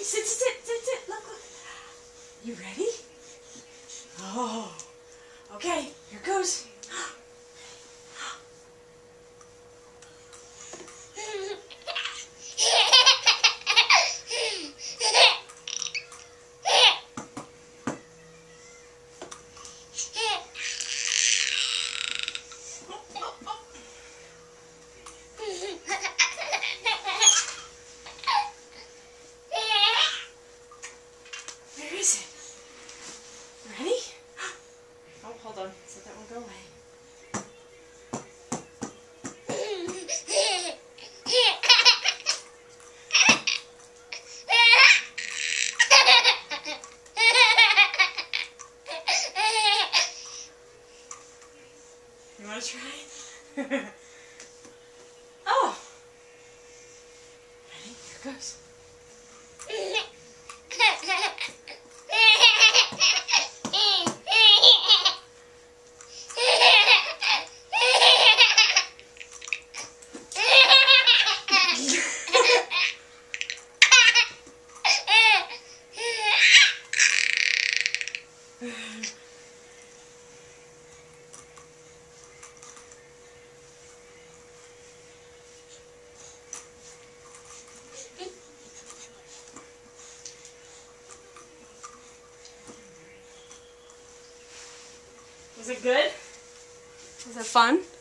sit, sit, sit, sit. Look, look. You ready? Oh. Okay, here goes. Where is it? Ready? Oh, hold on. Let that one go away. You want to try? Oh! Ready? Here goes. Was it good? Was it fun?